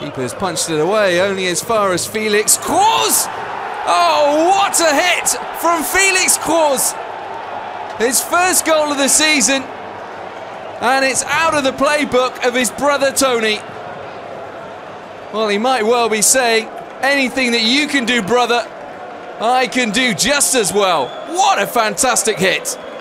Keeper's punched it away, only as far as Felix Kroos. Oh, what a hit from Felix Kroos! His first goal of the season, and it's out of the playbook of his brother Toni. Well, he might well be saying, anything that you can do, brother, I can do just as well. What a fantastic hit!